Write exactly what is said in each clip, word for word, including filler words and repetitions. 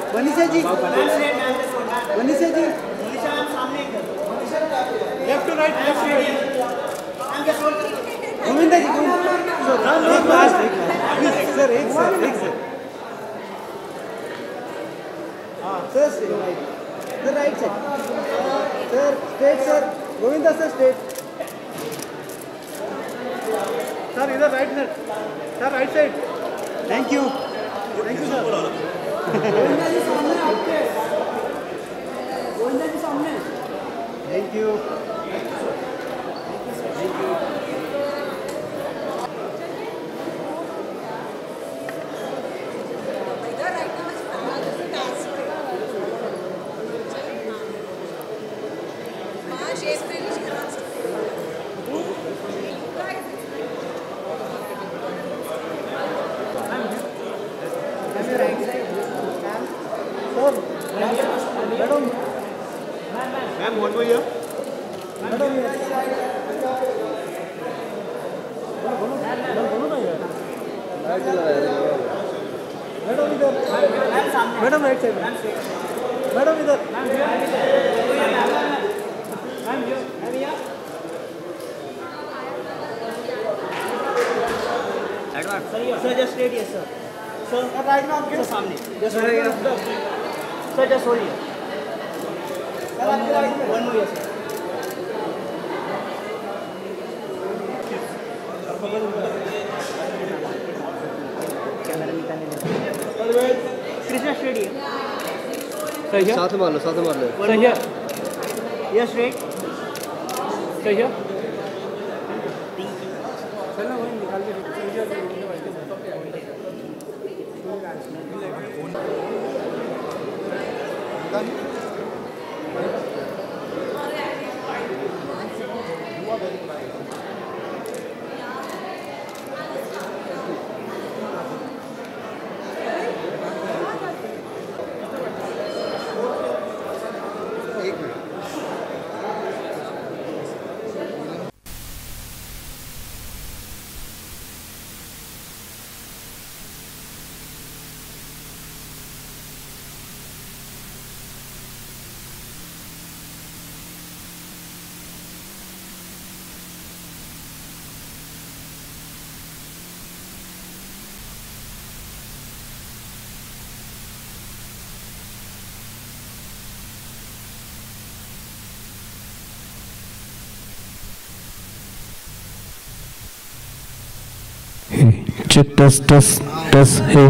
Vanisha ji, Vanisha ji, left to right, left to right. Govinda ji, एक last, एक sir, एक सर, एक सर। हाँ sir, right sir, right side sir, straight sir, Govinda sir straight sir, इधर right sir, sir right side. Thank you, thank you sir. Govinda ji सामने, आपके गोविंदा जी सामने। Thank you, thank you. Ma'am one more madam right side, madam इधर। Sir just straight, yes sir. Sir right में आपके सामने, just sir, just hold sir, आपके right में one more, yes sir. Krishna straight है, सही है, साथ मार लो, साथ मार लो। सही है, यस स्ट्रेट, सही है। चेक टस टस टस है।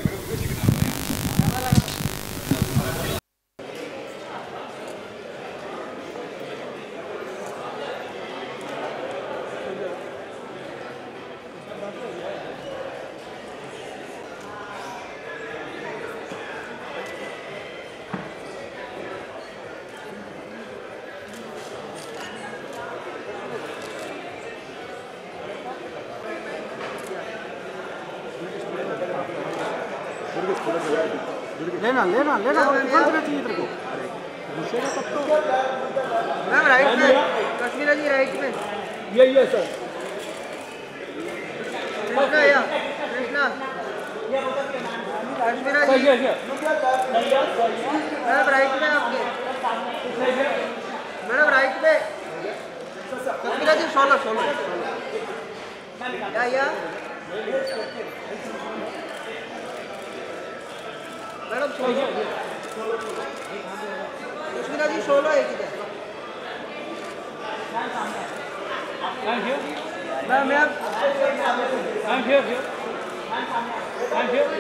लेना लेना लेना कौन सा चाहिए तेरे को? घुसेगा तब तो। मैम राइट में, कश्मीरा जी राइट में। ये ये सर, कृष्णा या कृष्णा, कश्मीरा जी मैम राइट में आपके, मैडम राइट में, कश्मीरा जी सोलो सोलो या या madam solo, Kashmira ji solo है किधर? Thank you ma'am ma'am thank you thank you.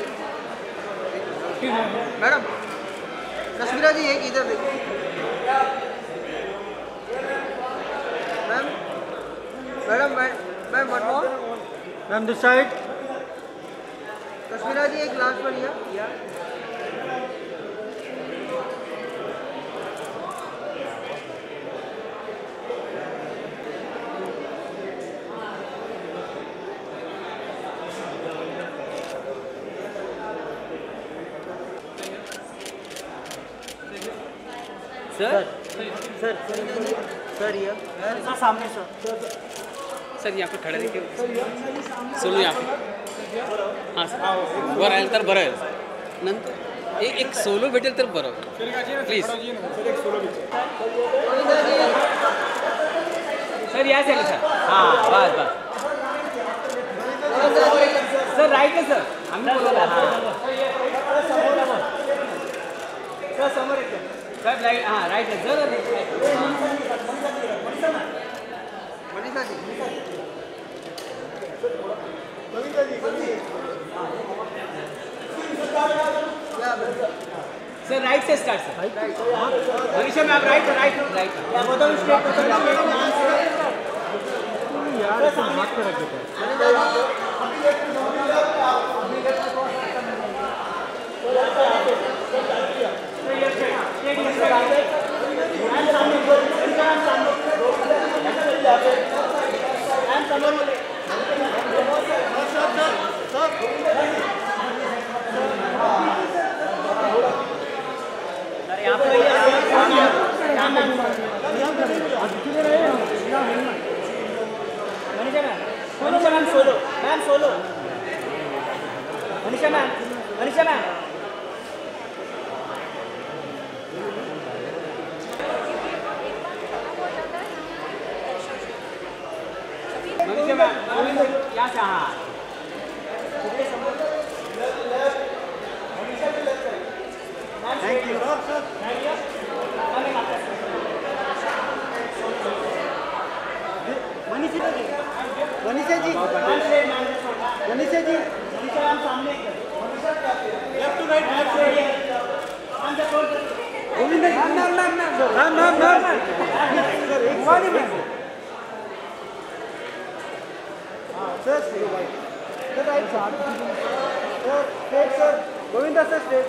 Madam Kashmira ji एक इधर देखिए ma'am, madam ma'am one more ma'am this side. Kashmira ji एक लास्ट वन या या सर सर सर ये सर सामने सर सर यहाँ पे खड़े देखिए, सोलो यहाँ पे. हां सर बरं आहे तर बरं आहे नंतर एक एक सोलो भेटेल तर बरं प्लीज सर या साईडला सर हां बस बस सर राईट आहे सर आम्ही बोलवलं हां सर समोर येते सर राईट हां राईट आहे जर सर राइट से start sir Manisha ma'am right right right या बताओ स्ट्रेट यार हाथ पे रख देते Manisha ma'am solo ma'am solo Manisha ma'am Manisha ma'am Manisha ma'am यहाँ से हाँ thank you Manisha ji Manisha ji Manisha ji Manisha ma'am सामने left to right left to right Govind ma'am ma'am ma'am ma'am ma'am ma'am sir एक वाली मैम हां sir sir right sir straight sir Govinda sir straight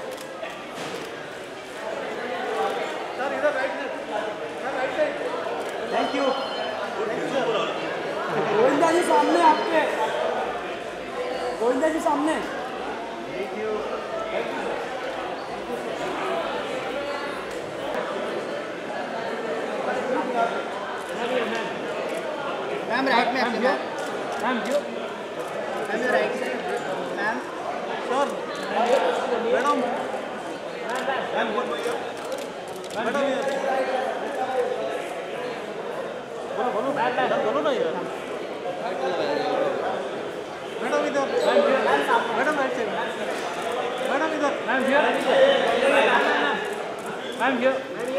sir इधर right sir right side thank you Govinda ji सामने आपके गोविंदा जी सामने thank you ma'am right में ma'am ma'am जो ma'am right side ma'am sir madam ma'am बोलो मैडम बोलो बोलो बोलो ना यार मैडम इधर मैडम राइट साइड मैडम इधर ma'am here ma'am here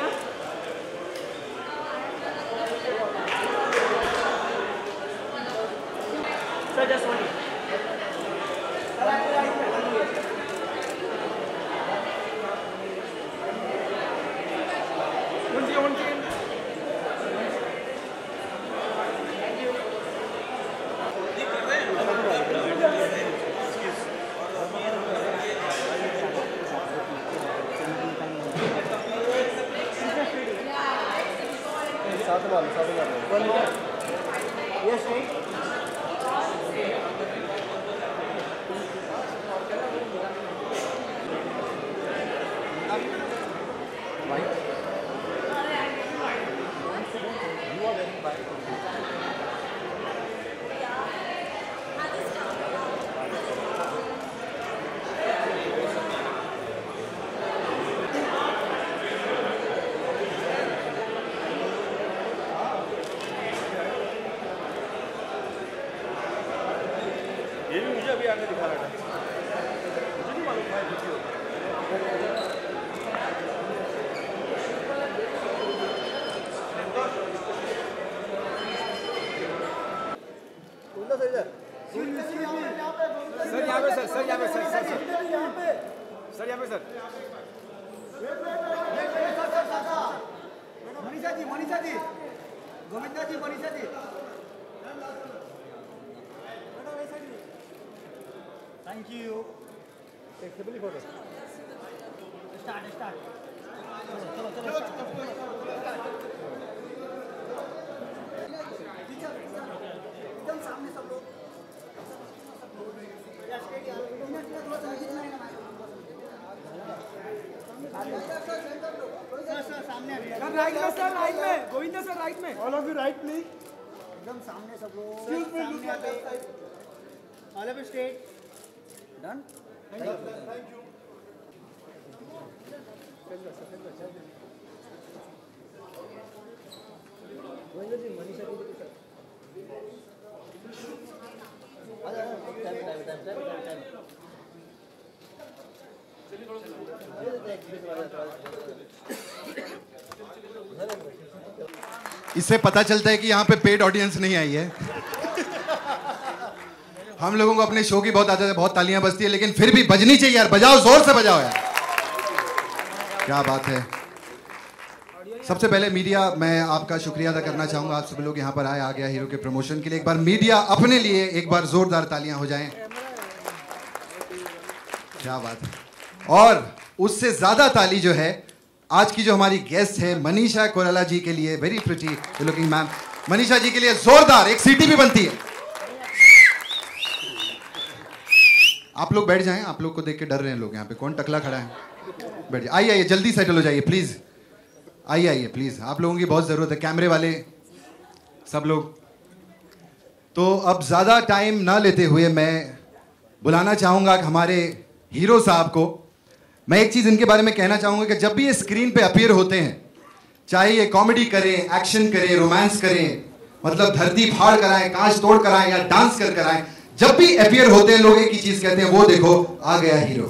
sir just one साथ वाले साथ वाले वन मोर यस राइट ये भी मुझे अभी आगे दिखा रहा था मुझे नहीं मालूम था कुछ सर यहाँ पे सर सर यहाँ पे सर सर सर यहाँ पे sir Manisha ji Manisha ji Govinda ji Manisha ji thank you exactly photo start start चलो चलो एकदम सामने सब लोग सामने सर राइट में सर राइट में गोविंदा सर राइट में all of you right please एकदम सामने सब लोग all of straight done thank you इससे पता चलता है कि यहाँ पे पेड ऑडियंस नहीं आई है। हम लोगों को अपने शो की बहुत आदत है, बहुत तालियां बजती है, लेकिन फिर भी बजनी चाहिए यार। बजाओ, जोर से बजाओ यार, क्या बात है। सबसे पहले मीडिया, मैं आपका शुक्रिया अदा करना चाहूंगा। आप सब लोग यहाँ पर आए आ गया हीरो के प्रमोशन के लिए। एक बार मीडिया अपने लिए एक बार जोरदार तालियां हो जाएं। क्या बात है। और उससे ज्यादा ताली जो है आज की जो हमारी गेस्ट है मनीषा कोइराला जी के लिए। Very pretty looking ma'am. Manisha ji के लिए जोरदार एक सीटी भी बनती है। आप लोग बैठ जाएं, आप लोग को देख के डर रहे हैं लोग यहाँ पे। कौन टकला खड़ा है? बैठ जाइए, आइए आइए, जल्दी सेटल हो जाइए प्लीज। आइए आइए प्लीज, आप लोगों की बहुत जरूरत है, कैमरे वाले सब लोग। तो अब ज्यादा टाइम ना लेते हुए मैं बुलाना चाहूंगा हमारे हीरो साहब को। मैं एक चीज इनके बारे में कहना चाहूंगा कि जब भी ये स्क्रीन पे अपीयर होते हैं, चाहे ये कॉमेडी करें, एक्शन करें, रोमांस करें, मतलब धरती फाड़ कराएं, कांच तोड़ कराएं या डांस कर कराएं, जब भी अपीयर होते हैं लोग एक ही चीज कहते हैं, वो देखो आ गया हीरो।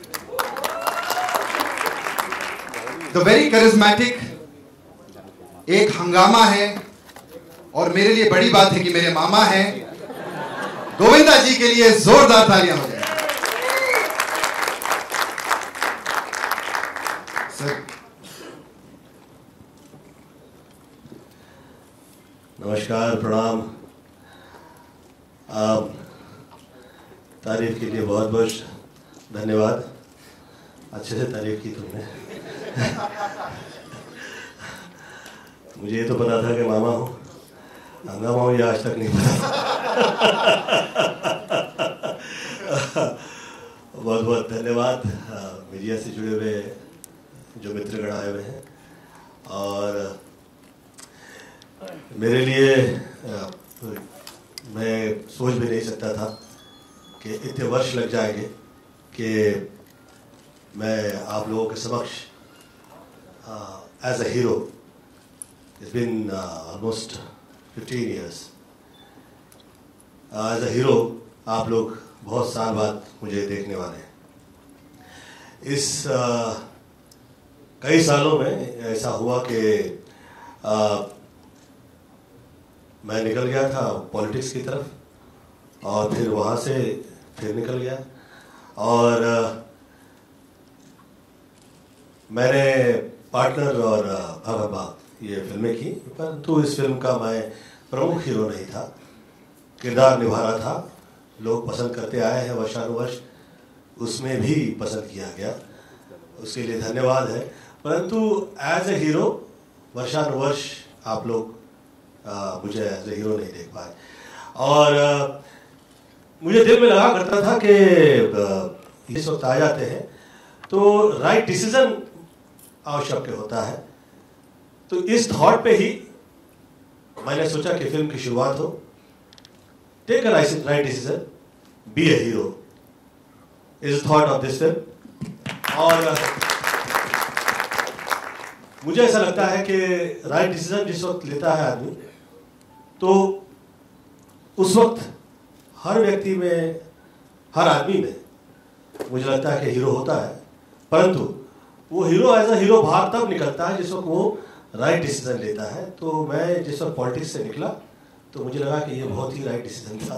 द वेरी करिज्मेटिक, एक हंगामा है। और मेरे लिए बड़ी बात है कि मेरे मामा हैं गोविंदा जी के लिए जोरदार तालियां हो जाए। नमस्कार, प्रणाम। आप तारीफ के लिए बहुत बहुत धन्यवाद। अच्छे से तारीफ की तुमने। मुझे ये तो पता था कि मामा हूँ, हंगामा हूँ, ये आज तक नहीं पता। बहुत बहुत धन्यवाद मीडिया से जुड़े हुए जो मित्रगण आए हुए हैं। और मेरे लिए मैं सोच भी नहीं सकता था कि इतने वर्ष लग जाएंगे कि मैं आप लोगों के समक्ष as a hero, it's been almost fifteen years as a hero, आप लोग बहुत साल बाद मुझे देखने वाले हैं। इस uh, कई सालों में ऐसा हुआ कि uh, मैं निकल गया था पॉलिटिक्स की तरफ और फिर वहाँ से फिर निकल गया। और आ, मैंने पार्टनर और भागा भाग ये फिल्में की, परंतु इस फिल्म का मैं प्रमुख हीरो नहीं था, किरदार निभा रहा था। लोग पसंद करते आए हैं वर्षानुवर्ष, उसमें भी पसंद किया गया, उसके लिए धन्यवाद है। परंतु एज ए हीरो वर्षानुवर्ष आप लोग आ, मुझे एज ए हीरो नहीं देख पाए। और आ, मुझे दिल में लगा करता था कि इस वक्त आ जाते हैं तो राइट डिसीजन आवश्यक होता है। तो इस थॉट पे ही मैंने सोचा कि फिल्म की शुरुआत हो। Take a right decision, be a hero is thought of this film. और मुझे ऐसा लगता है कि राइट डिसीजन जिस वक्त लेता है आदमी, तो उस वक्त हर व्यक्ति में, हर आदमी में मुझे लगता है कि हीरो होता है। परंतु वो हीरो एज अ हीरो बाहर तब निकलता है जिस वक्त वो राइट डिसीजन लेता है। तो मैं जिस वक्त पॉलिटिक्स से निकला तो मुझे लगा कि ये बहुत ही राइट डिसीजन था।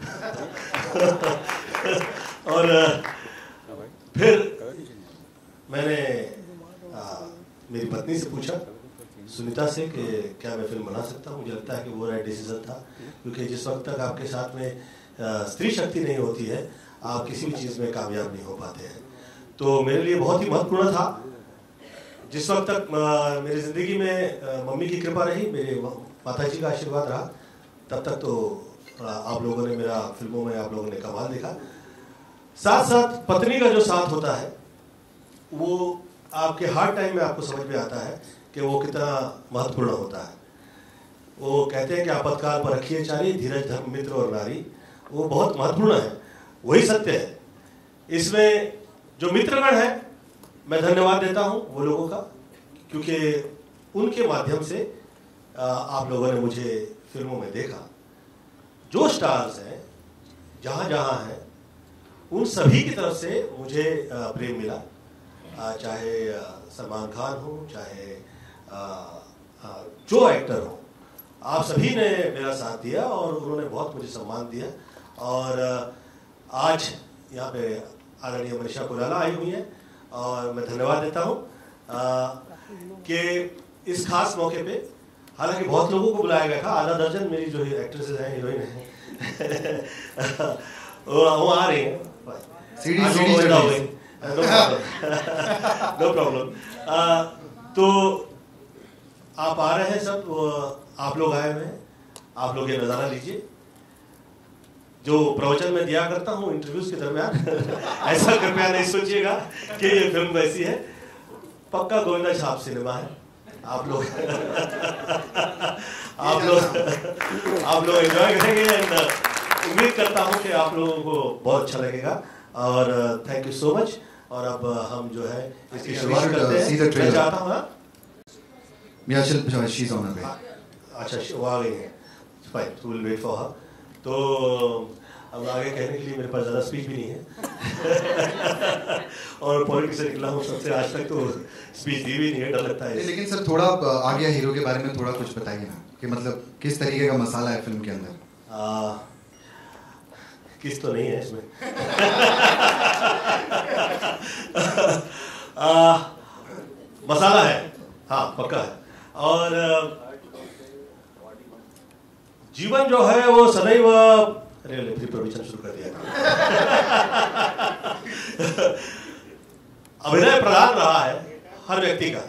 और फिर मैंने आ, मेरी पत्नी से पूछा, सुनीता से, कि क्या मैं फिल्म बना सकता हूँ। मुझे लगता है कि वो राइट डिसीजन था, क्योंकि जिस वक्त तक आपके साथ में स्त्री शक्ति नहीं होती है, आप किसी भी चीज़ में कामयाब नहीं हो पाते हैं। तो मेरे लिए बहुत ही महत्वपूर्ण था। जिस वक्त तक आ, मेरी ज़िंदगी में आ, मम्मी की कृपा रही, मेरे माता जी का आशीर्वाद रहा, तब तक तो आ, आप लोगों ने मेरा फिल्मों में आप लोगों ने कमाल देखा। साथ साथ पत्नी का जो साथ होता है वो आपके हार्ड टाइम में आपको समझ में आता है कि वो कितना महत्वपूर्ण होता है। वो कहते हैं कि आपातकाल पर रखिए चारी, धीरज धर्म मित्र और नारी, वो बहुत महत्वपूर्ण है, वही सत्य है। इसमें जो मित्रगण है, मैं धन्यवाद देता हूँ वो लोगों का, क्योंकि उनके माध्यम से आप लोगों ने मुझे फिल्मों में देखा, जो स्टार्स हैं जहाँ जहाँ हैं उन सभी की तरफ से मुझे प्रेम मिला, चाहे सलमान खान हो, चाहे जो एक्टर हो, आप सभी ने मेरा साथ दिया और उन्होंने बहुत मुझे सम्मान दिया। और आज यहाँ पे आदरणीय मनीषा कोइराला आई हुई हैं और मैं धन्यवाद देता हूँ कि इस खास मौके पे, हालांकि बहुत लोगों को बुलाया गया था, आधा दर्जन मेरी जो एक्ट्रेसेस हैं, हीरोइन हैं वो आ रही हैं, सीढ़ी सीढ़ी चढ़ा हुई, नो प्रॉब्लम। तो आप आ रहे हैं सब, आप लोग आए हुए हैं, आप लोग ये नज़ारा लीजिए। जो प्रवचन में दिया करता हूँ इंटरव्यूज के दरमियान ऐसा कृपया नहीं सोचिएगा कि ये फिल्म वैसी है, पक्का गोविंदा छाप सिनेमा है। आप लोग आप लोग आप लोग एंजॉय करेंगे एंड उम्मीद करता हूँ कि आप लोगों को बहुत अच्छा लगेगा। और थैंक यू सो मच। और अब हम जो है इसकी शुरुआत करते हैं। मैं चाहता हूँ अच्छा वो आ गई है, fine, to will wait for her. तो अब आगे कहने के लिए मेरे पास ज़्यादा स्पीच भी नहीं है और पॉलिटिक्स से निकला हूँ सबसे, आज तक तो स्पीच दी भी नहीं है, डर लगता है। लेकिन सर थोड़ा आ गया हीरो के बारे में थोड़ा कुछ बताइए ना, कि मतलब किस तरीके का मसाला है फिल्म के अंदर? आ, किस तो नहीं है इसमें आ, मसाला है, हाँ पक्का है। और जीवन जो है वो सदैव, अरे फिर प्रवचन शुरू कर दिया अभिनय प्रधान रहा है हर व्यक्ति का।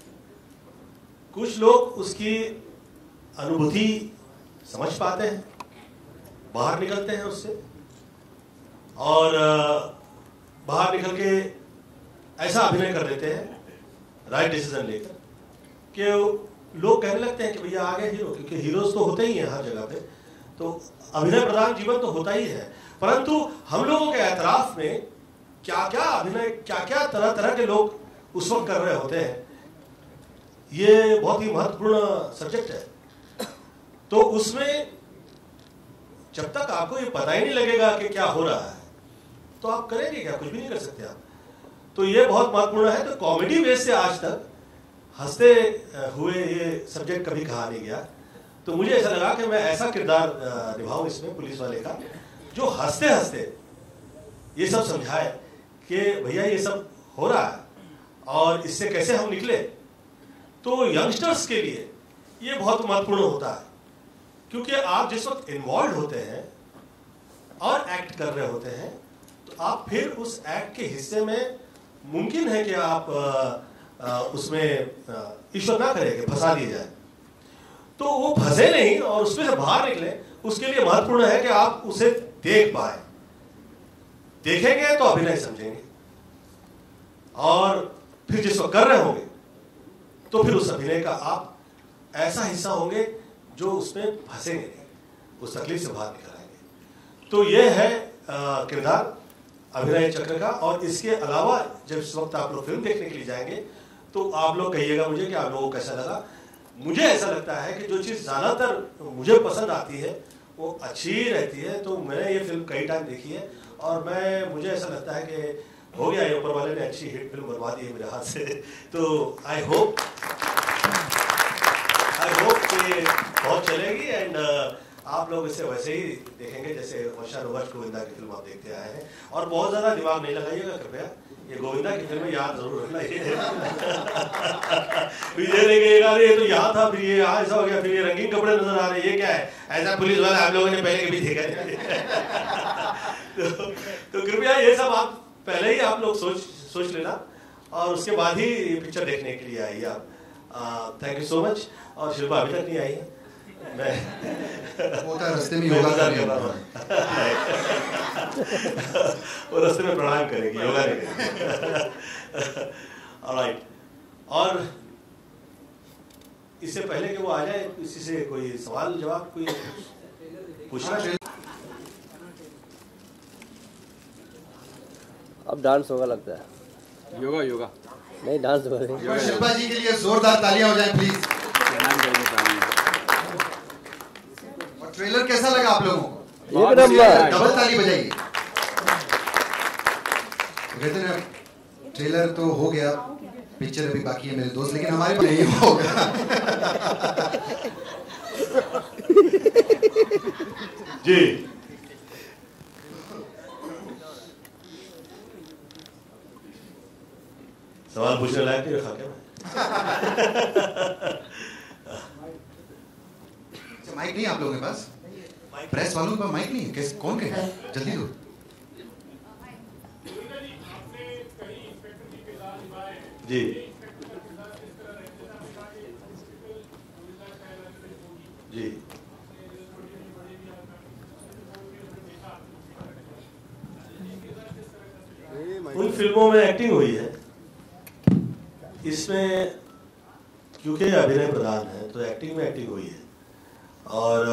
कुछ लोग उसकी अनुभूति समझ पाते हैं, बाहर निकलते हैं उससे, और बाहर निकल के ऐसा अभिनय कर देते हैं राइट डिसीजन लेकर कि लोग कहने लगते हैं कि भैया आ गए हीरो, क्योंकि हीरोज तो होते ही हैं हर जगह पे, तो अभिनय प्रधान जीवन तो होता ही है। परंतु हम लोगों के एतराफ में क्या क्या अभिनय, क्या क्या तरह तरह के लोग उस वक्त कर रहे होते हैं, ये बहुत ही महत्वपूर्ण सब्जेक्ट है। तो उसमें जब तक आपको ये पता ही नहीं लगेगा कि क्या हो रहा है, तो आप करेंगे क्या? कुछ भी नहीं कर सकते आप। तो ये बहुत महत्वपूर्ण है। तो कॉमेडी बेस से आज तक हंसते हुए ये सब्जेक्ट कभी कहा नहीं गया, तो मुझे ऐसा लगा कि मैं ऐसा किरदार निभाऊं इसमें पुलिस वाले का, जो हंसते हंसते ये सब समझाए कि भैया ये सब हो रहा है और इससे कैसे हम निकले। तो यंगस्टर्स के लिए ये बहुत महत्वपूर्ण होता है, क्योंकि आप जिस वक्त इन्वॉल्व होते हैं और एक्ट कर रहे होते हैं, तो आप फिर उस एक्ट के हिस्से में मुमकिन है कि आप आ, आ, उसमें ईश्वर ना करे कि फंसा दिए जाए, तो वो फंसे नहीं और उसमें से बाहर निकले। उसके लिए महत्वपूर्ण है कि आप उसे देख पाए। देखेंगे तो अभिनय समझेंगे, और फिर जिस वक्त कर रहे होंगे तो फिर उस अभिनय का आप ऐसा हिस्सा होंगे जो उसमें फंसेंगे नहीं, उस तकलीफ से बाहर निकल आएंगे। तो ये है किरदार अभिनय चक्र का। और इसके अलावा जब इस वक्त आप लोग फिल्म देखने के लिए जाएंगे तो आप लोग कहिएगा मुझे कि आप लोगों को कैसा लगा। मुझे ऐसा लगता है कि जो चीज़ ज़्यादातर मुझे पसंद आती है वो अच्छी रहती है। तो मैंने ये फिल्म कई टाइम देखी है और मैं मुझे ऐसा लगता है कि हो गया, ये ऊपर वाले ने अच्छी हिट फिल्म बनवा दी है मेरे हाथ से। तो आई होप आई होप कि बहुत चलेगी एंड आप लोग इसे वैसे ही देखेंगे जैसे वर्षानुवर्ष गोविंदा की फिल्म आप देखते आए हैं। और बहुत ज़्यादा दिमाग नहीं लगाइएगा कृपया, ये गोविंदा की फिल्म याद जरूर रखना। ये ये नहीं कहिएगा ये तो यहाँ था, फिर ये यहाँ ऐसा हो गया, फिर ये रंगीन कपड़े नजर आ रहे हैं, ये क्या है? ऐसा पुलिस वाला हम लोगों ने पहले कभी देखा है। तो, तो कृपया ये सब आप पहले ही आप लोग सोच सोच लेना और उसके बाद ही पिक्चर देखने के लिए आइए आप। Thank you so much. और शिल्पा अभी तक नहीं आई है, मैं वो था रास्ते में योगा कर रही हूँ। वो रास्ते में प्राणायाम करेगी, योगा नहीं करेगी। ऑलराइट। और इससे पहले कि वो आ जाए, किसी से कोई सवाल जवाब कोई पूछना? अब डांस होगा लगता है। योगा योगा नहीं, डांस होगा। शिल्पा जी के लिए जोरदार तालियां हो जाए प्लीज। और ट्रेलर कैसा लगा आप लोगों को? एक नंबर। डबल ताली बजाइए। कहते हैं ट्रेलर तो हो गया, पिक्चर अभी बाकी है मेरे दोस्त, लेकिन हमारे पास नहीं होगा। जी सवाल पूछने लायक नहीं रखा क्या? माइक नहीं आप लोगों के पास? प्रेस वालों के पास माइक नहीं है? कैसे, कौन कहे? जल्दी दो। जी जी उन फिल्मों में एक्टिंग हुई है, इसमें क्योंकि अभिनय प्रधान है तो एक्टिंग में एक्टिंग हुई है। और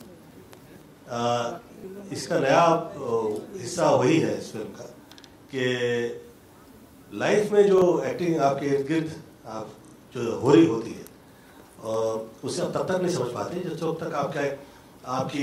आ, इसका नया हिस्सा वही है इस फिल्म का कि लाइफ में जो एक्टिंग आपके इर्द गिर्द आप जो हो रही होती है और उसे आप तब तक नहीं समझ पाते जब तक तक आपका आपकी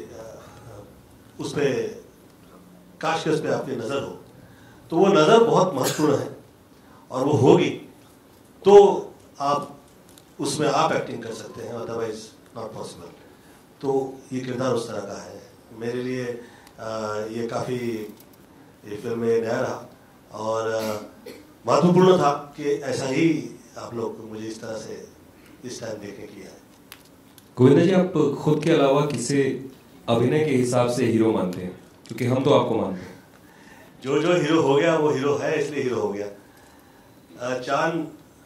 उस पर काश के उस पर आपकी नज़र हो, तो वो नज़र बहुत महत्वपूर्ण है और वो होगी तो आप उसमें आप एक्टिंग कर सकते हैं, अदरवाइज नॉट पॉसिबल। तो ये किरदार उस तरह का है मेरे लिए। आ, ये काफ़ी ये फिल्म में नया रहा और महत्वपूर्ण था कि ऐसा ही आप लोग मुझे इस तरह से इस टाइम देखने की है। गोविंदा जी, आप खुद के अलावा किसे अभिनय के हिसाब से हीरो मानते हैं? क्योंकि हम तो आपको मानते हैं। जो जो हीरो हो गया वो हीरो है, इसलिए हीरो हो गया। चांद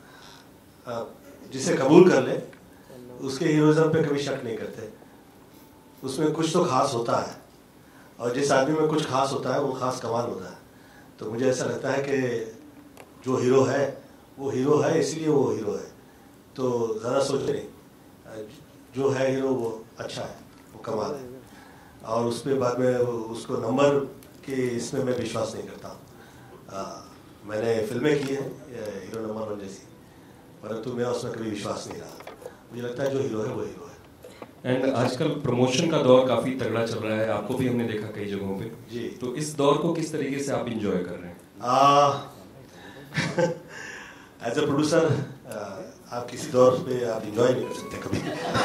जिसे कबूल कर ले उसके हीरोइज्म पे कभी शक नहीं करते। उसमें कुछ तो खास होता है और जिस आदमी में कुछ खास होता है वो खास कमाल होता है। तो मुझे ऐसा लगता है कि जो हीरो है वो हीरो है, इसलिए वो हीरो है। तो ज़्यादा सोचो नहीं, जो है हीरो वो अच्छा है, वो कमाल है। और उस पर बाद में उसको नंबर के इसमें मैं विश्वास नहीं करता। मैंने फिल्में की हैं हीरो नंबर वन जैसी, परंतु मैं उसमें कभी विश्वास नहीं रहा। मुझे लगता है जो हीरो है वो हीरो है। एंड आजकल प्रमोशन का दौर काफी तगड़ा चल रहा है, आपको भी हमने देखा कई जगहों पे जी। तो इस दौर को किस तरीके से आप इंजॉय कर रहे हैं? एज अ प्रोड्यूसर आप किसी दौर पे आप इंजॉय नहीं कर सकते कभी।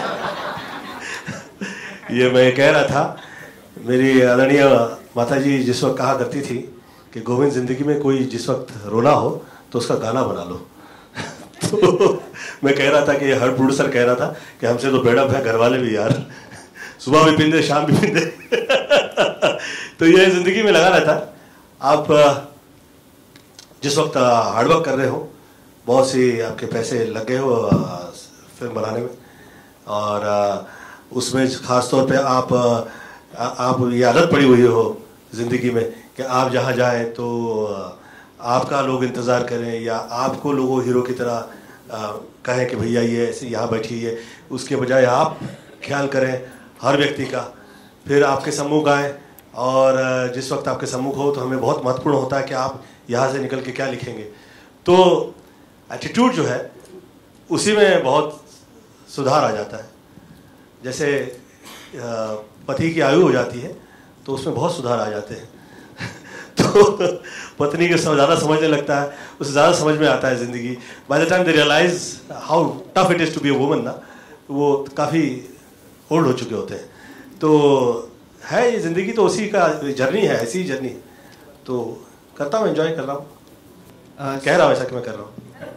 ये मैं कह रहा था, मेरी आदरणीय माता जी जिस वक्त कहा करती थी कि गोविंद जिंदगी में कोई जिस वक्त रोना हो तो उसका गाना बना लो। तो मैं कह रहा था कि हर प्रोड्यूसर कह रहा था कि हमसे तो बेड़प है, घर वाले भी यार सुबह भी पींदे शाम भी पींदे। तो ये जिंदगी में लगा रहता है। आप जिस वक्त हार्डवर्क कर रहे हो, बहुत सी आपके पैसे लग गए हो फिल्म बनाने में और उसमें खास तौर पे आप आप ये आदत पड़ी हुई हो ज़िंदगी में कि आप जहाँ जाएं तो आपका लोग इंतज़ार करें या आपको लोगों हीरो की तरह आ, कहें कि भैया ये ऐसे यहाँ बैठिए, उसके बजाय आप ख्याल करें हर व्यक्ति का, फिर आपके सम्मुख आए और जिस वक्त आपके सम्मुख हो तो हमें बहुत महत्वपूर्ण होता है कि आप यहाँ से निकल के क्या लिखेंगे। तो एटीट्यूड जो है उसी में बहुत सुधार आ जाता है। जैसे पति की आयु हो जाती है तो उसमें बहुत सुधार आ जाते हैं। तो पत्नी के ज़्यादा समझने लगता है, उसे ज़्यादा समझ में आता है ज़िंदगी। By the time they realise how tough it is to be a woman ना, वो काफ़ी ओल्ड हो चुके होते हैं। तो है ये ज़िंदगी तो उसी का जर्नी है, ऐसी ही जर्नी है। तो करता हूँ, एंजॉय कर रहा हूँ, कह रहा हूँ ऐसा कि मैं कर रहा हूँ।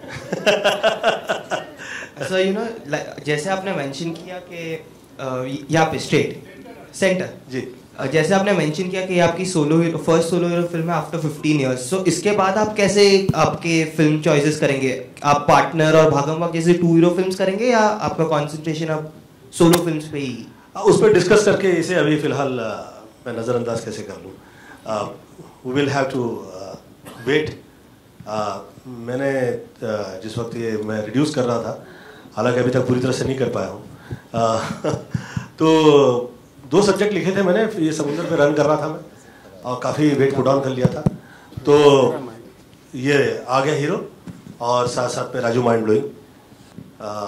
सो यू नो जैसे आपने मेंशन किया कि यहाँ पे स्ट्रेट सेंटर जी, uh, जैसे आपने मेंशन किया कि आपकी solo hero first solo hero film है आफ्टर फिफ्टीन इयर्स। सो इसके बाद आप कैसे आपके फिल्म चॉइसेस करेंगे? आप पार्टनर और भागम भाग जैसे टू हीरो फिल्म्स करेंगे या आपका कंसंट्रेशन अब सोलो फिल्म्स पे ही? उस पर डिस्कस करके इसे अभी फ़िलहाल मैं नज़रअंदाज कैसे कर लूँ। We will have to wait. मैंने uh, जिस वक्त ये मैं रिड्यूस कर रहा था, हालांकि अभी तक पूरी तरह से नहीं कर पाया हूँ, uh, तो दो सब्जेक्ट लिखे थे मैंने, ये समुद्र पे रन कर रहा था मैं और काफ़ी वेट पुट ऑन कर लिया था। तो ये आ गया हीरो और साथ साथ में राजू माइंड ब्लोइंग,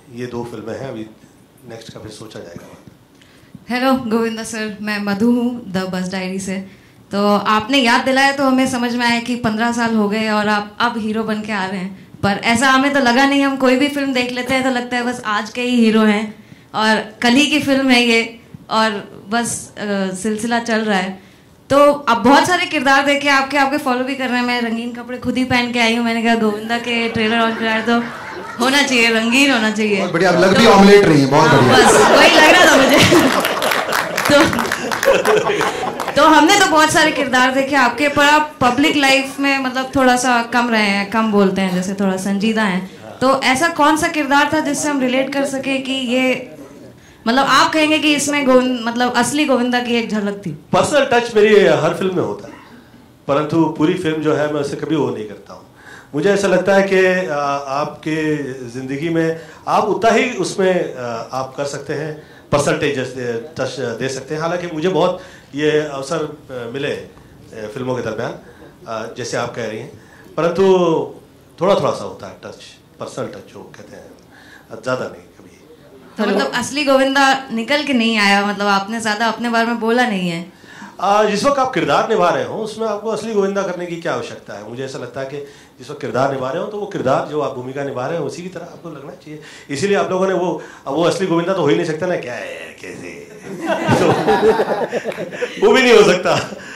ये दो फिल्में हैं, अभी नेक्स्ट का फिर सोचा जाएगा। हेलो गोविंदा सर, मैं मधु हूँ द बस डायरी से। तो आपने याद दिलाया तो हमें समझ में आया कि पंद्रह साल हो गए और आप अब हीरो बन के आ रहे हैं, पर ऐसा हमें तो लगा नहीं। हम कोई भी फिल्म देख लेते हैं तो लगता है बस आज के ही हीरो हैं और कल ही की फिल्म है ये, और बस आ, सिलसिला चल रहा है। तो अब बहुत सारे किरदार देखे आपके आपके फॉलो भी कर रहे हैं। मैं रंगीन कपड़े खुद ही पहन के आई हूँ। मैंने कहा गोविंदा के ट्रेलर ऑन कराया तो होना चाहिए, रंगीन होना चाहिए। बहुत बढ़िया, लग भी ऑमलेट रही है, बहुत बढ़िया। बस वही लग रहा था मुझे। तो तो हमने तो बहुत सारे किरदार देखे आपके, पर आप पब्लिक लाइफ में मतलब थोड़ा सा कम रहे हैं, कम बोलते हैं, जैसे थोड़ा संजीदा हैं। तो ऐसा कौन सा किरदार था जिससे हम रिलेट कर सके कि ये मतलब आप कहेंगे कि इसमें गोविंद मतलब असली गोविंदा की एक झलक थी? पर्सनल टच मेरी हर फिल्म में होता है, परंतु पूरी फिल्म जो है मैं उसे कभी वो नहीं करता हूँ। मुझे ऐसा लगता है कि आपके ज़िंदगी में आप उतना ही उसमें आप कर सकते हैं, परसेंटेज टच दे सकते हैं। हालांकि मुझे बहुत ये अवसर मिले फिल्मों के दरमियान, जैसे आप कह रही हैं, परंतु थोड़ा थोड़ा सा होता है टच, पर्सनल टच जो कहते हैं, ज़्यादा नहीं कभी। तो मतलब असली गोविंदा निकल के नहीं आया, मतलब आपने ज़्यादा अपने बारे में बोला नहीं है। आ, जिस वक्त आप किरदार निभा रहे हो उसमें आपको असली गोविंदा करने की क्या आवश्यकता है? मुझे ऐसा लगता है कि जिस वक्त किरदार निभा रहे हो तो वो किरदार जो आप भूमिका निभा रहे हो उसी की तरह आपको लगना चाहिए। इसीलिए आप लोगों ने वो वो असली गोविंदा तो हो ही नहीं सकता ना, क्या है कैसे तो, वो भी नहीं हो सकता।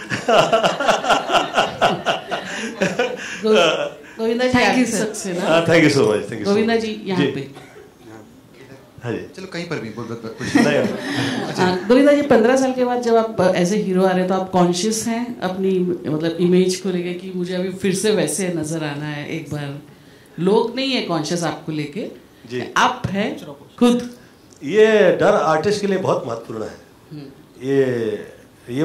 Govinda ji thank you sir. Thank you so much. Thank you Govinda ji यहाँ पे हाँ जी, चलो कहीं पर भी बोल गोविंदा जी पंद्रह साल के बाद जब आप एज ए हीरो आ रहे हैं तो आप कॉन्शियस हैं अपनी मतलब इमेज को लेके कि मुझे अभी फिर से वैसे नजर आना है एक बार? लोग नहीं है कॉन्शियस आपको लेके जी, आप हैं खुद। ये डर आर्टिस्ट के लिए बहुत महत्वपूर्ण है। ये ये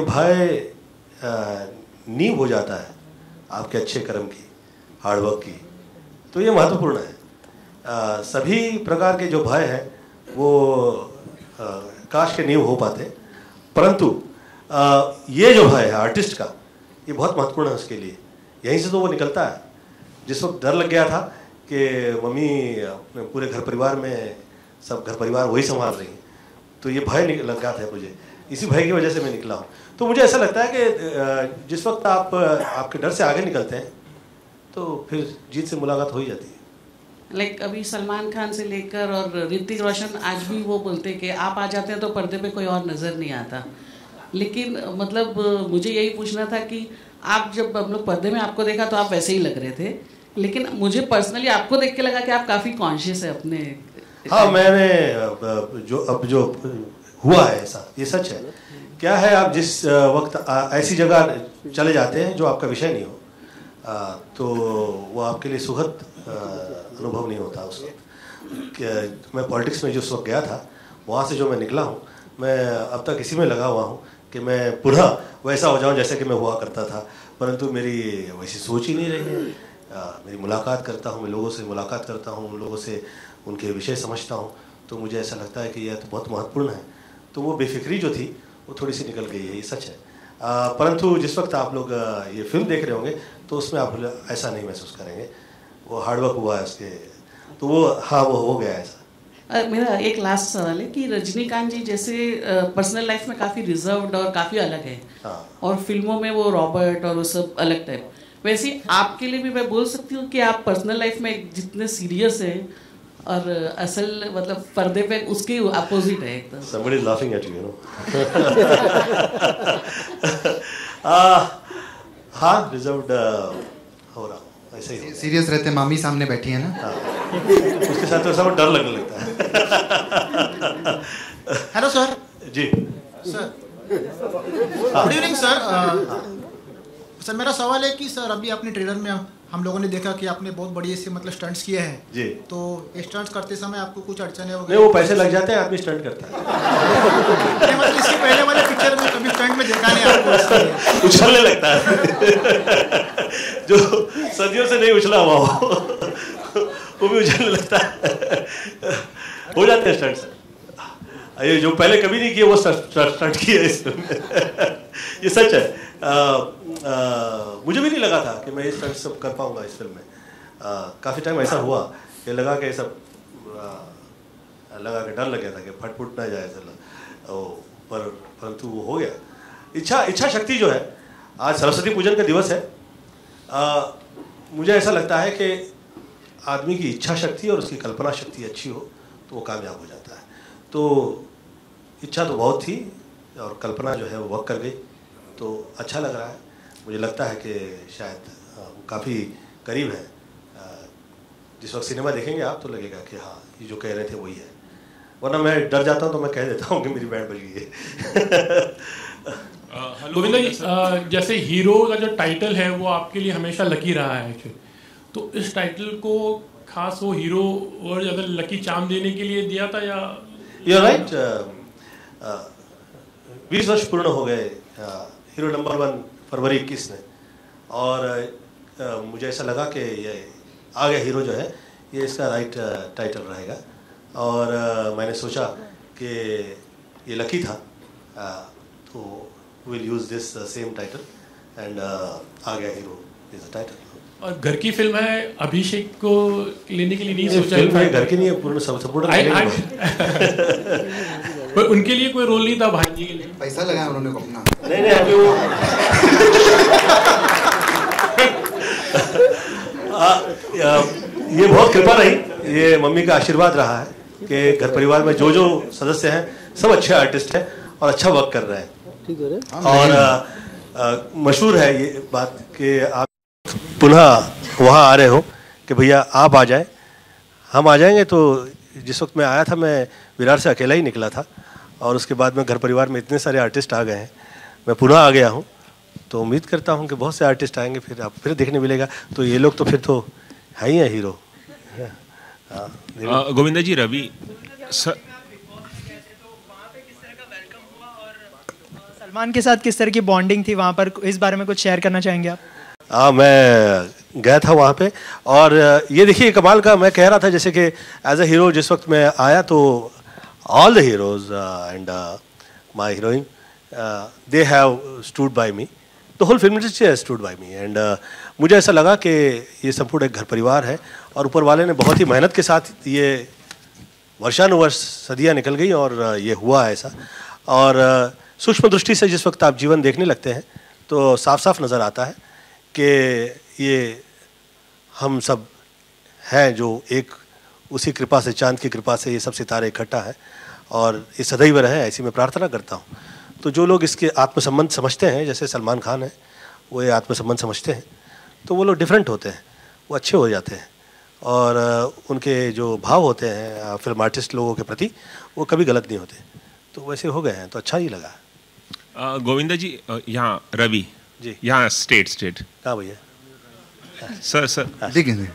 भय नींव हो जाता है आपके अच्छे कर्म की, हार्डवर्क की, तो ये महत्वपूर्ण है। आ, सभी प्रकार के जो भय हैं वो आ, काश के नींव हो पाते, परंतु आ, ये जो भय है आर्टिस्ट का ये बहुत महत्वपूर्ण है उसके लिए। यहीं से तो वो निकलता है। जिस वक्त डर लग गया था कि मम्मी अपने पूरे घर परिवार में सब घर परिवार वही संभाल रही हैं, तो ये भय लग गया था मुझे, इसी भय की वजह से मैं निकला हूँ। तो मुझे ऐसा लगता है कि जिस वक्त आप आपके डर से आगे निकलते हैं तो फिर जीत से मुलाकात हो ही जाती है। लाइक like, अभी सलमान खान से लेकर और ऋतिक रोशन आज भी वो बोलते हैं कि आप आ जाते हैं तो पर्दे पे कोई और नज़र नहीं आता। लेकिन मतलब मुझे यही पूछना था कि आप जब हम लोग पर्दे में आपको देखा तो आप वैसे ही लग रहे थे, लेकिन मुझे पर्सनली आपको देख के लगा कि आप काफ़ी कॉन्शियस है अपने। हाँ, मैंने जो अब जो हुआ है ऐसा ये सच है। क्या है, आप जिस वक्त ऐसी जगह चले जाते हैं जो आपका विषय नहीं हो, तो वो आपके लिए सुखद अनुभव नहीं होता उस वक्त। मैं पॉलिटिक्स में जो उस वक्त गया था, वहाँ से जो मैं निकला हूँ, मैं अब तक इसी में लगा हुआ हूँ कि मैं पुनः वैसा हो जाऊँ जैसे कि मैं हुआ करता था, परंतु मेरी वैसी सोच ही नहीं रही है। आ, मेरी मुलाकात करता हूँ, मैं लोगों से मुलाकात करता हूँ, उन लोगों से उनके विषय समझता हूँ, तो मुझे ऐसा लगता है कि यह तो बहुत महत्वपूर्ण है। तो वो बेफिक्री जो थी वो थोड़ी सी निकल गई है, ये सच है। आ, परंतु जिस वक्त आप लोग ये फिल्म देख रहे होंगे तो उसमें आप ऐसा नहीं महसूस करेंगे, वो हार्डवर्क हुआ है उसके, तो वो हाँ वो हो गया ऐसा। मेरा एक लास्ट सवाल है कि रजनीकांत जी जैसे पर्सनल लाइफ में काफ़ी रिजर्व्ड और काफ़ी अलग है, हाँ, और फिल्मों में वो रॉबर्ट और वो सब अलग टाइप, वैसे आपके लिए भी मैं बोल सकती हूँ कि आप पर्सनल लाइफ में जितने सीरियस हैं और असल मतलब पर्दे पे उसके अपोजिट है एकदम। Somebody is laughing at you, you know. आ, हाँ, रिजर्व्ड हो रहा हूँ, ऐसे ही। सीरियस रहते, मामी सामने बैठी है ना, हाँ, उसके साथ तो सब डर लगने लगता है। Hello sir. जी sir, good evening sir. Sir मेरा सवाल है कि सर अभी आपने ट्रेलर में हम लोगों ने देखा कि आपने बहुत बढ़िया से मतलब स्टंट्स किए हैं जी, तो स्टंट्स करते समय आपको कुछ अड़चने हो गई? नहीं, वो पैसे लग जाते हैं, आदमी स्टंट करता है। नहीं मतलब इसके पहले वाले पिक्चर में कभी स्टंट में देखा नहीं आपको? उछलने लगता है जो सदियों से नहीं उछला हुआ हो वो भी उछलने लगता है, हो जाते हैं स्टंट्स। ये जो पहले कभी नहीं किए वो स्टंट किए इस फिल्म में, ये सच है। आ, आ, मुझे भी नहीं लगा था कि मैं ये स्टंट सब कर पाऊंगा इस फिल्म में। काफ़ी टाइम ऐसा हुआ कि लगा कि सब लगा कि डर लग गया था कि फट फुट ना जाए चला, पर परंतु वो हो गया। इच्छा इच्छा शक्ति जो है, आज सरस्वती पूजन का दिवस है, आ, मुझे ऐसा लगता है कि आदमी की इच्छा शक्ति और उसकी कल्पना शक्ति अच्छी हो तो वो कामयाब हो जाता है। तो इच्छा तो बहुत थी और कल्पना जो है वो वर्क कर गई, तो अच्छा लग रहा है। मुझे लगता है कि शायद काफ़ी करीब है। जिस वक्त सिनेमा देखेंगे आप तो लगेगा कि हाँ ये जो कह रहे थे वही है, वरना मैं डर जाता हूँ तो मैं कह देता हूँ कि मेरी बैंड बज गई है। गोविंदा जी, जैसे हीरो का जो टाइटल है वो आपके लिए हमेशा लकी रहा है एक्चुअली, तो इस टाइटल को खास वो हीरो और ज़्यादा लकी चार्म देने के लिए दिया था या? You are right. बीस वर्ष पूर्ण हो गए हीरो नंबर वन फरवरी इक्कीस में, और uh, मुझे ऐसा लगा कि ये आ गया हीरो जो है ये इसका राइट टाइटल रहेगा, और uh, मैंने सोचा कि ये लकी था, uh, तो will use this same title and आ गया हीरो इज द टाइटल। और घर की फिल्म है, अभिषेक को लेने के लिए नहीं सोचा? फिल्म है, घर की नहीं है, पूर्ण सपोर्ट पर उनके लिए कोई रोल नहीं था भाई के लिए? पैसा लगाया उन्होंने को अपना। नहीं नहीं अभी वो आ, आ, ये बहुत कृपा रही, ये मम्मी का आशीर्वाद रहा है कि घर परिवार में जो जो सदस्य हैं सब अच्छे आर्टिस्ट हैं और अच्छा वर्क कर रहे हैं। और मशहूर है ये बात कि आप पुनः वहाँ आ रहे हो कि भैया आप आ जाए, हम आ जाएंगे। तो जिस वक्त मैं आया था मैं विरार से अकेला ही निकला था, और उसके बाद में घर परिवार में इतने सारे आर्टिस्ट आ गए हैं, मैं पुनः आ गया हूँ, तो उम्मीद करता हूँ कि बहुत से आर्टिस्ट आएंगे, फिर आप फिर देखने मिलेगा। तो ये लोग तो फिर तो है ही है हीरो। गोविंदा जी, रवि सर सलमान के साथ किस तरह की बॉन्डिंग थी वहाँ पर, इस बारे में कुछ शेयर करना चाहेंगे आप? हाँ, मैं गया था वहाँ पे, और ये देखिए कमाल का, मैं कह रहा था जैसे कि एज अ हीरो जिस वक्त मैं आया तो all the heroes and my heroine they have stood by me, the whole film industry has stood by me, and मुझे ऐसा लगा कि ये संपूर्ण एक घर परिवार है, और ऊपर वाले ने बहुत ही मेहनत के साथ ये वर्षानुवर्ष सदियाँ निकल गई और ये हुआ ऐसा। और सूक्ष्म दृष्टि से जिस वक्त आप जीवन देखने लगते हैं तो साफ साफ नज़र आता है कि ये हम सब हैं जो एक उसी कृपा से, चांद की कृपा से ये सब सितारे इकट्ठा है, और ये सदैव रहे, ऐसी मैं प्रार्थना करता हूँ। तो जो लोग इसके आत्मसंबंध समझते हैं, जैसे सलमान खान है वो ये आत्मसंबंध समझते हैं, तो वो लोग डिफरेंट होते हैं, वो अच्छे हो जाते हैं, और उनके जो भाव होते हैं फिल्म आर्टिस्ट लोगों के प्रति वो कभी गलत नहीं होते, तो वैसे हो गए हैं, तो अच्छा ही लगा। गोविंदा जी, यहाँ रवि जी, यहाँ स्टेट स्टेट कहाँ भैया? सर सर देखिए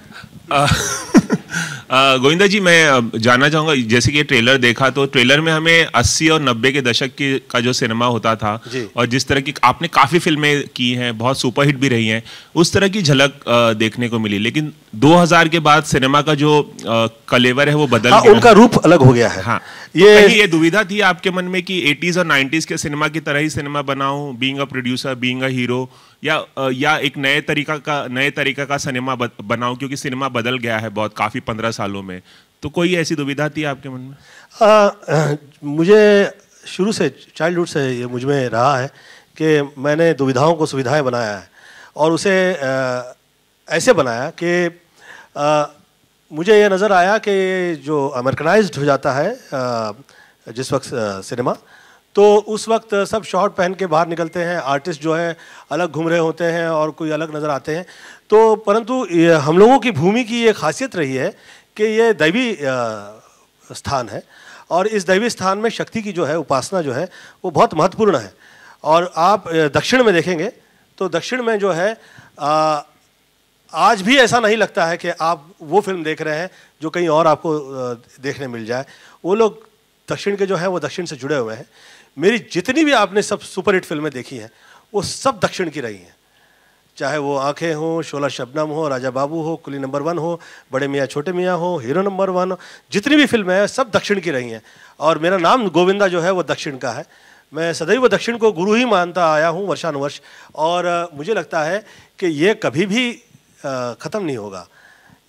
गोविंदा जी, मैं जानना चाहूँगा, जैसे कि ये ट्रेलर देखा तो ट्रेलर में हमें अस्सी और नब्बे के दशक की का जो सिनेमा होता था और जिस तरह की आपने काफ़ी फिल्में की हैं, बहुत सुपरहिट भी रही हैं, उस तरह की झलक देखने को मिली। लेकिन दो हज़ार के बाद सिनेमा का जो कलेवर है वो बदल हाँ, गया, उनका रूप अलग हो गया है। हाँ, ये तो ये दुविधा थी आपके मन में कि एटीज़ और नाइन्टीज़ के सिनेमा की तरह ही सिनेमा बनाऊं, being a producer, being a hero, या या एक नए तरीका का नए तरीका का सिनेमा बनाऊं, क्योंकि सिनेमा बदल गया है बहुत काफ़ी पंद्रह सालों में। तो कोई ऐसी दुविधा थी आपके मन में? आ, आ, मुझे शुरू से, चाइल्डहुड से ये मुझ में रहा है कि मैंने दुविधाओं को सुविधाएं बनाया है, और उसे आ, ऐसे बनाया कि आ, मुझे ये नज़र आया कि जो अमेरिकनाइज्ड हो जाता है आ, जिस वक्त सिनेमा, तो उस वक्त सब शॉर्ट पहन के बाहर निकलते हैं, आर्टिस्ट जो है अलग घूम रहे होते हैं और कोई अलग नज़र आते हैं। तो परंतु हम लोगों की भूमि की ये खासियत रही है कि ये दैवी स्थान है, और इस दैवी स्थान में शक्ति की जो है उपासना जो है वो बहुत महत्वपूर्ण है। और आप दक्षिण में देखेंगे तो दक्षिण में जो है आ, आज भी ऐसा नहीं लगता है कि आप वो फिल्म देख रहे हैं जो कहीं और आपको देखने मिल जाए। वो लोग दक्षिण के जो हैं वो दक्षिण से जुड़े हुए हैं। मेरी जितनी भी आपने सब सुपरहिट फिल्में देखी हैं वो सब दक्षिण की रही हैं, चाहे वो आंखें हो, शोला शबनम हो, राजा बाबू हो, कुली नंबर वन हो, बड़े मियाँ छोटे मियाँ हो, हीरो नंबर वन हो, जितनी भी फिल्में हैं सब दक्षिण की रही हैं। और मेरा नाम गोविंदा जो है वो दक्षिण का है। मैं सदैव दक्षिण को गुरु ही मानता आया हूँ वर्षानुवर्ष, और मुझे लगता है कि ये कभी भी ख़त्म नहीं होगा।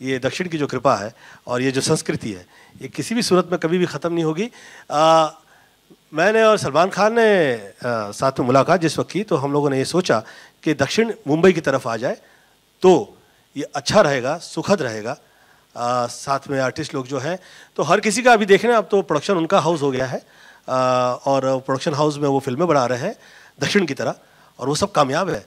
ये दक्षिण की जो कृपा है और ये जो संस्कृति है, ये किसी भी सूरत में कभी भी ख़त्म नहीं होगी। आ, मैंने और सलमान खान ने आ, साथ में मुलाकात जिस वक्त की, तो हम लोगों ने ये सोचा कि दक्षिण मुंबई की तरफ आ जाए तो ये अच्छा रहेगा, सुखद रहेगा। आ, साथ में आर्टिस्ट लोग जो हैं, तो हर किसी का अभी देखना, अब तो प्रोडक्शन उनका हाउस हो गया है आ, और प्रोडक्शन हाउस में वो फिल्में बना रहे हैं दक्षिण की तरह, और वो सब कामयाब है।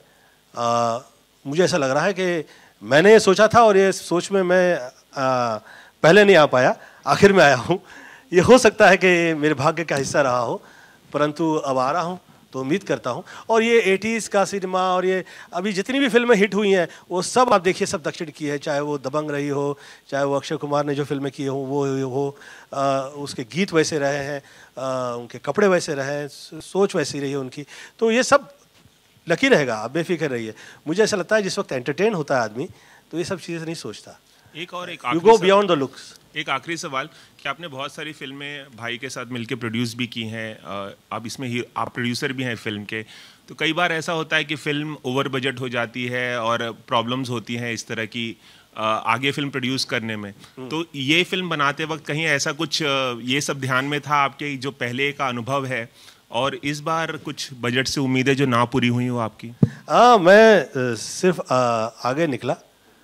आ, मुझे ऐसा लग रहा है कि मैंने ये सोचा था और ये सोच में मैं आ, पहले नहीं आ पाया, आखिर में आया हूँ। ये हो सकता है कि मेरे भाग्य का हिस्सा रहा हो, परंतु अब आ रहा हूँ तो उम्मीद करता हूँ। और ये एटीज़ का सिनेमा और ये अभी जितनी भी फिल्में हिट हुई हैं वो सब आप देखिए सब दक्षिण की है, चाहे वो दबंग रही हो, चाहे वो अक्षय कुमार ने जो फिल्में की हो वो हो, आ, उसके गीत वैसे रहे हैं, आ, उनके कपड़े वैसे रहे हैं, सोच वैसी रही है उनकी, तो ये सब लकी रहेगा, आप बेफिक्र रहिए। मुझे ऐसा लगता है जिस वक्त एंटरटेन होता है आदमी तो ये सब चीज़ें नहीं सोचता। एक और एक you go beyond the looks. एक आखिरी सवाल कि आपने बहुत सारी फिल्में भाई के साथ मिलकर प्रोड्यूस भी की हैं, आप इसमें ही आप प्रोड्यूसर भी हैं फिल्म के, तो कई बार ऐसा होता है कि फिल्म ओवर बजट हो जाती है और प्रॉब्लम्स होती हैं इस तरह की आगे फिल्म प्रोड्यूस करने में, तो ये फिल्म बनाते वक्त कहीं ऐसा कुछ ये सब ध्यान में था आपके, जो पहले का अनुभव है, और इस बार कुछ बजट से उम्मीदें जो ना पूरी हुई हो आपकी? हाँ, मैं सिर्फ आ, आगे निकला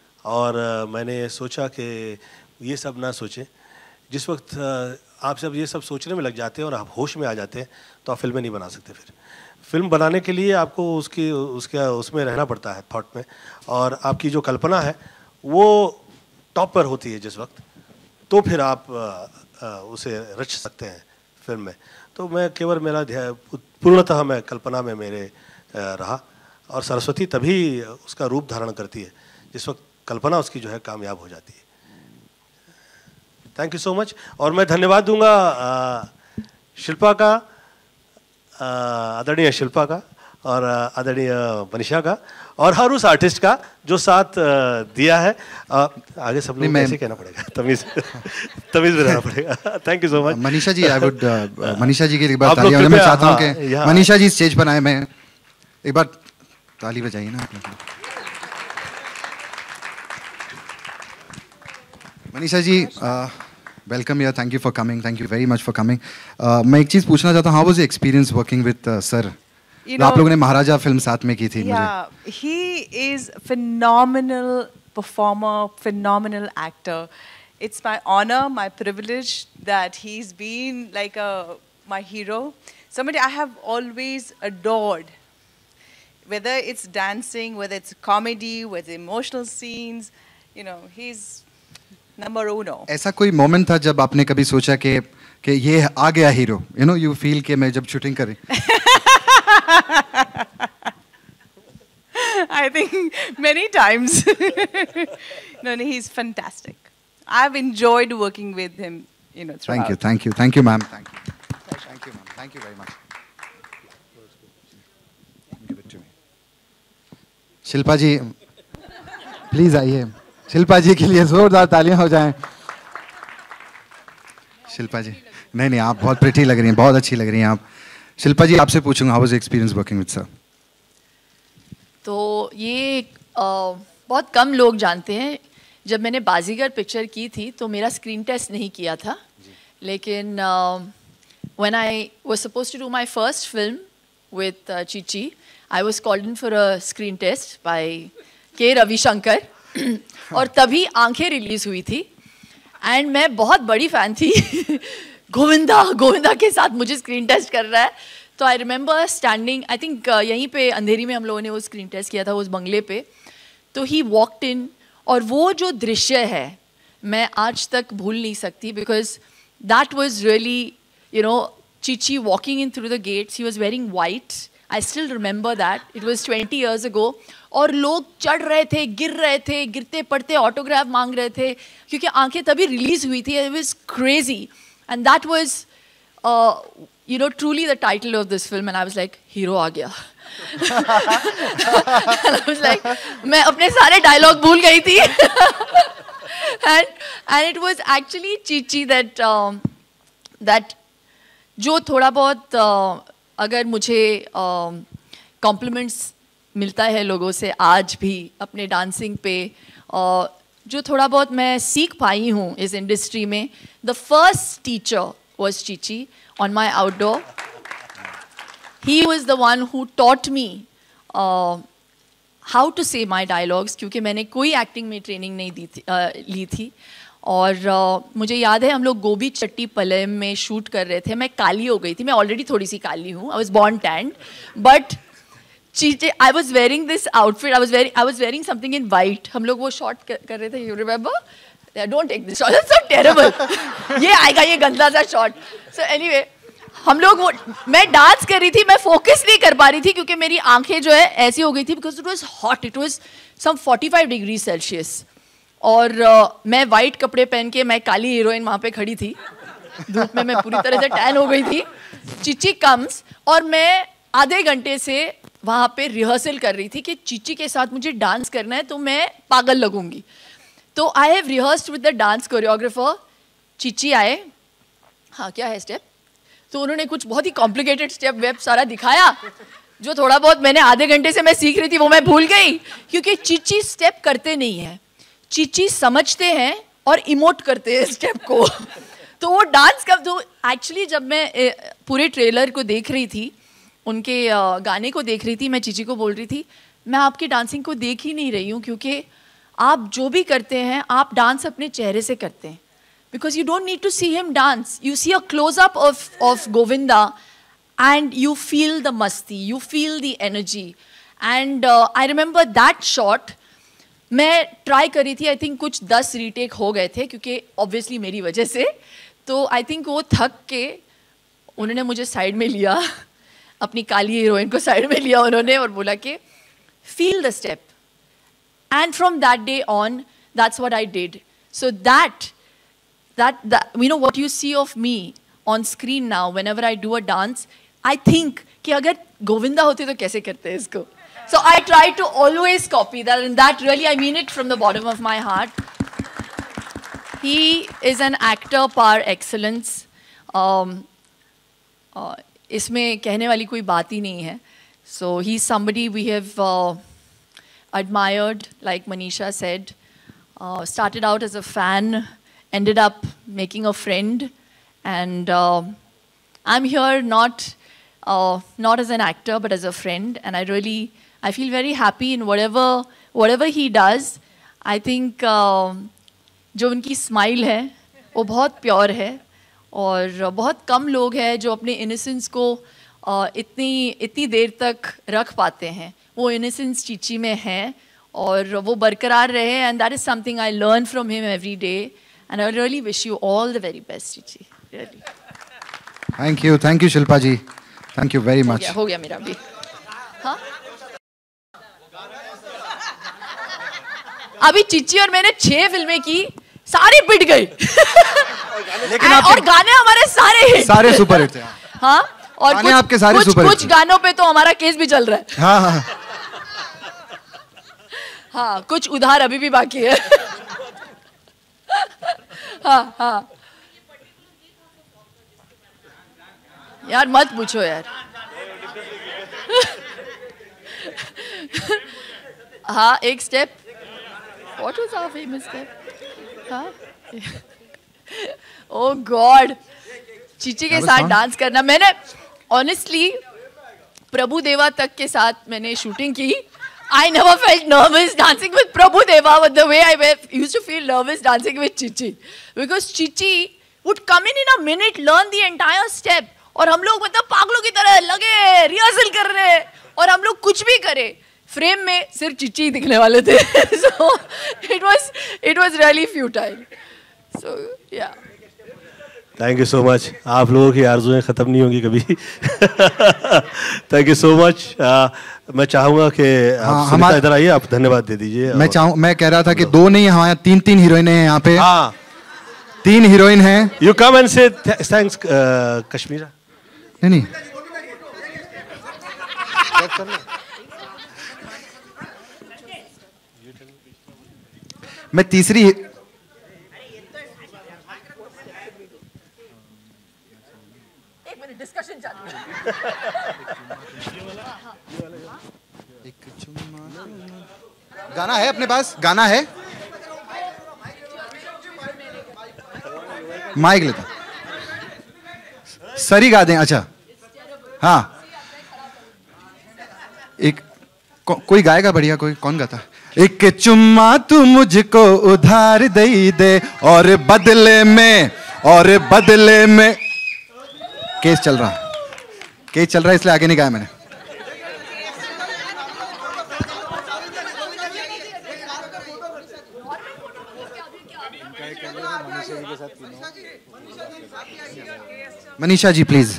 और आ, मैंने सोचा कि ये सब ना सोचें। जिस वक्त आप सब ये सब सोचने में लग जाते हैं और आप होश में आ जाते हैं तो आप फिल्में नहीं बना सकते। फिर फिल्म बनाने के लिए आपको उसकी उसके उसमें रहना पड़ता है, थॉट में, और आपकी जो कल्पना है वो टॉप पर होती है जिस वक्त, तो फिर आप आ, आ, उसे रच सकते हैं फिल्म में। तो मैं केवल मेरा पूर्णतः मैं कल्पना में मेरे रहा, और सरस्वती तभी उसका रूप धारण करती है जिस वक्त कल्पना उसकी जो है कामयाब हो जाती है। Thank you so much. और मैं धन्यवाद दूंगा शिल्पा का, आदरणीय शिल्पा का, और आदरणीय मनीषा का, और हर उस आर्टिस्ट का जो साथ दिया है। आ, आगे सब लोग कैसे कहना पड़ेगा, तमीज तमीज में रहना पड़ेगा। Thank you so much Manisha ji. I would Manisha ji के लिए एक बार ताली, मैं चाहता हूँ कि मनीषा जी स्टेज पर आए, मैं एक बार ताली बजाइए ना आप लोग। मनीषा जी, वेलकम यार, thank you for coming, thank you very much for coming. मैं एक चीज़ पूछना चाहता हूँ, how was your experience working with sir? आप लोगों ने महाराजा फिल्म साथ में की थी। Yeah, he is phenomenal performer, phenomenal actor. It's my honor, my privilege that he's been like a my hero. Somebody I have always adored. Whether it's dancing, whether it's comedy, whether emotional scenes, you know, he's number uno. ऐसा कोई moment था जब आपने कभी सोचा कि कि ये आ गया hero, you know, you feel कि मैं जब शूटिंग करी? I think many times. No, no, he's fantastic. I've enjoyed working with him, you know, throughout. Thank you, thank you, thank you, ma'am. Thank you, thank you, ma'am. Thank you very much. Give it to me. Shilpa ji, please आइए। शिल्पा जी के लिए जोरदार तालियां हो जाएं। शिल्पा जी, नहीं नहीं, आप बहुत प्रिटी लग रही हैं, बहुत अच्छी लग रही हैं आप। शिल्पा जी, आपसे पूछूंगा, how was experience working with sir? तो ये आ, बहुत कम लोग जानते हैं, जब मैंने बाजीगर पिक्चर की थी तो मेरा स्क्रीन टेस्ट नहीं किया था, लेकिन when I was supposed to do my first film with Chichi, I was called in for a screen test by K Ravishankar, और तभी आंखें रिलीज हुई थी, एंड मैं बहुत बड़ी फ़ैन थी। गोविंदा गोविंदा के साथ मुझे स्क्रीन टेस्ट कर रहा है, तो I remember standing, I think यहीं पे अंधेरी में हम लोगों ने वो स्क्रीन टेस्ट किया था उस बंगले पे। तो ही वॉकड इन, और वो जो दृश्य है मैं आज तक भूल नहीं सकती, because that was really, you know, Chichi walking in through the gates, he was wearing white, I still remember that, it was twenty years ago, और लोग चढ़ रहे थे, गिर रहे थे, गिरते पड़ते ऑटोग्राफ मांग रहे थे, क्योंकि आंखें तभी रिलीज हुई थी। It was crazy, and that was you know, truly the title of this film, and I was like, hero आ गया। And I was like, मैं अपने सारे dialogue भूल गई थी। and and it was actually Chichi that um, that जो थोड़ा बहुत uh, अगर मुझे uh, compliments मिलता है लोगों से आज भी अपने डांसिंग पे, uh, जो थोड़ा बहुत मैं सीख पाई हूँ इस इंडस्ट्री में, the first teacher was Chichi on my outdoor. He was the one who taught me uh, how to say my dialogues, क्योंकि मैंने कोई एक्टिंग में ट्रेनिंग नहीं दी थी, uh, ली थी. और uh, मुझे याद है हम लोग गोभी चट्टी पलेम में शूट कर रहे थे. मैं काली हो गई थी, मैं ऑलरेडी थोड़ी सी काली हूँ. I was born tanned, but Chichi, I was wearing this outfit. I was wearing, I was wearing something in white. हम लोग वो शॉट कर, कर रहे थे. You remember? Yeah, don't take this shot. That's so terrible. ये आएगा ये गंदा सा शॉट. So anyway, हम लोग वो मैं डांस कर रही थी, मैं फोकस नहीं कर पा रही थी क्योंकि मेरी आंखें जो है ऐसी हो गई थी, because it was hot. It was some forty-five degrees Celsius. और uh, मैं वाइट कपड़े पहन के, मैं काली हीरोइन वहाँ पे खड़ी थी धूप में, मैं पूरी तरह से टैन हो गई थी. चिची कम्स और मैं आधे घंटे से वहाँ पे रिहर्सल कर रही थी कि चिची के साथ मुझे डांस करना है तो मैं पागल लगूंगी. तो I have rehearsed with the dance choreographer. Chichi आए, हाँ क्या है स्टेप, तो उन्होंने कुछ बहुत ही कॉम्प्लिकेटेड स्टेप वेब सारा दिखाया, जो थोड़ा बहुत मैंने आधे घंटे से मैं सीख रही थी वो मैं भूल गई, क्योंकि चिची स्टेप करते नहीं हैं, चिची समझते हैं और इमोट करते हैं स्टेप को. तो वो डांस का तो एक्चुअली जब मैं पूरे ट्रेलर को देख रही थी, उनके गाने को देख रही थी, मैं चिची को बोल रही थी मैं आपकी डांसिंग को देख ही नहीं रही हूँ, क्योंकि आप जो भी करते हैं आप डांस अपने चेहरे से करते हैं. Because you don't need to see him dance, you see a close up of of Govinda and you feel the masti, you feel the energy. And I remember that shot मैं ट्राई करी थी. आई थिंक कुछ दस retake हो गए थे क्योंकि obviously मेरी वजह से. तो आई थिंक वो थक के उन्होंने मुझे साइड में लिया, अपनी काली हीरोइन को साइड में लिया उन्होंने और बोला कि feel the step. And from that day on, that's what I did. So that, that, that, you know, what you see of me on screen now, whenever I do a dance, I think कि अगर गोविंदा होते तो कैसे करते हैं इसको. So I try to always copy that, and that really, I mean it from the bottom of my heart. He is an actor par excellence. Um, uh, इसमें कहने वाली कोई बात ही नहीं है. So he's somebody we have uh, admired, like Manisha said. Uh, started out as a fan, ended up making a friend, and uh, I'm here not uh, not as an actor but as a friend, and I really I feel very happy in whatever whatever he does. I think uh, जो उनकी smile है वो बहुत pure है, और बहुत कम लोग हैं जो अपने इनोसेंस को uh, इतनी इतनी देर तक रख पाते हैं. वो इनोसेंस चिची में है और वो बरकरार रहे, and that is something I learn from him every day, and I really wish you all the very best Chichi. Really thank you, thank you Shilpa ji, thank you very much. हो गया मेरा भी. हाँ अभी चिची और मैंने छह फिल्में की, सारी पिट गई. लेकिन और गाने हमारे सारे हिट, सारे सुपर हिट थे. हाँ और गाने कुछ, आपके सारे कुछ, सुपर कुछ गानों पे तो हमारा केस भी चल रहा है. हाँ हाँ हाँ कुछ उधार अभी भी बाकी है. हाँ हाँ यार मत पूछो यार. हाँ एक step, what was our famous step? हाँ ओह गॉड, चिची के साथ डांस करना. मैंने ऑनेस्टली प्रभु देवा तक के साथ मैंने शूटिंग की. I never felt nervous dancing with Prabhu Deva, but the way I used to feel nervous dancing with Chichi, because Chichi would come in in a minute, learn the entire step, और हम लोग मतलब पागलों की तरह लगे rehearsal कर रहे हैं, और हम लोग कुछ भी करें फ्रेम में सिर्फ चिची दिखने वाले थे. So it was it was really futile. So yeah. Thank you so much. आप लोगों की आरज़ुएं ख़त्म नहीं होंगी कभी. Thank you so much. मैं चाहूँगा कि आप सुनीता इधर आइए, आप धन्यवाद दे दीजिए. मैं चाहूँ मैं कह रहा था कि दो नहीं, हमारे तीन तीन हीरोइनें हैं यहाँ पे. हाँ तीन हीरोइन हैं. You come and say thanks Kashmira. नहीं नहीं मैं तीसरी डिस्कशन चालू है. गाना है अपने पास, गाना है. माइक लेता सर ही गा दें। अच्छा हाँ, एक को, कोई गाएगा बढ़िया, कोई कौन गाता? एक चुम्मा तू मुझको उधार दे दे और बदले में और बदले में। केस चल रहा केस चल रहा है इसलिए आगे नहीं गाया मैंने। मनीषा जी प्लीज।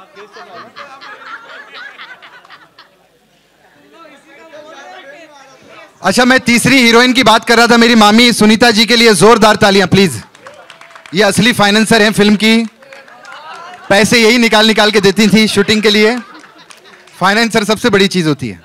अच्छा, मैं तीसरी हीरोइन की बात कर रहा था, मेरी मामी सुनीता जी के लिए जोरदार तालियां प्लीज। ये असली फाइनेंसर हैं फिल्म की, पैसे यही निकाल निकाल के देती थी शूटिंग के लिए। फाइनेंसर सबसे बड़ी चीज होती है।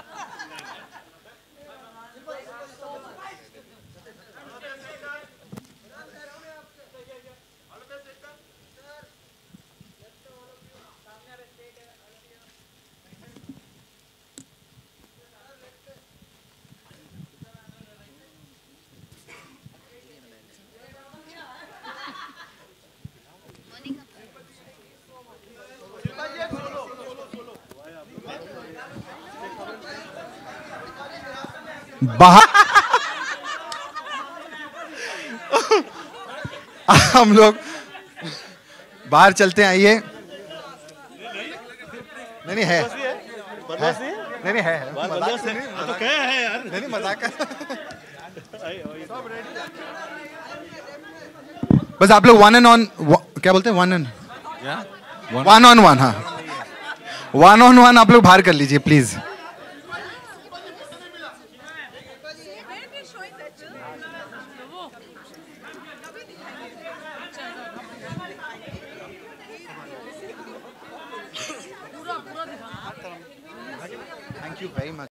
बाहर हम लोग बाहर चलते हैं, आइए। नहीं नहीं है, नहीं नहीं है, मजाक से नहीं, तो क्या है यार, नहीं नहीं मजाक कर। बस आप लोग वन एंड ऑन, क्या बोलते हैं, one and one on one. हाँ, वन ऑन वन आप लोग बाहर कर लीजिए please. Thank you very much.